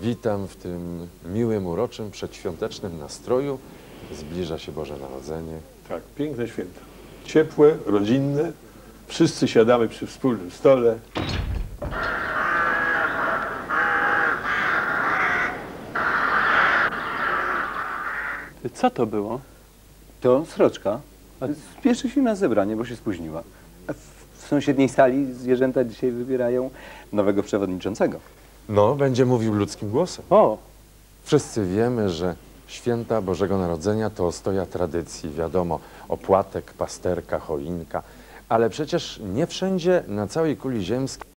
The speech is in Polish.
Witam w tym miłym, uroczym, przedświątecznym nastroju. Zbliża się Boże Narodzenie. Tak, piękne święta. Ciepłe, rodzinne. Wszyscy siadamy przy wspólnym stole. Co to było? To sroczka. Spieszy się na zebranie, bo się spóźniła. A w sąsiedniej sali zwierzęta dzisiaj wybierają nowego przewodniczącego. No, będzie mówił ludzkim głosem. O, Wszyscy wiemy, że święta Bożego Narodzenia to ostoja tradycji. Wiadomo, opłatek, pasterka, choinka. Ale przecież nie wszędzie na całej kuli ziemskiej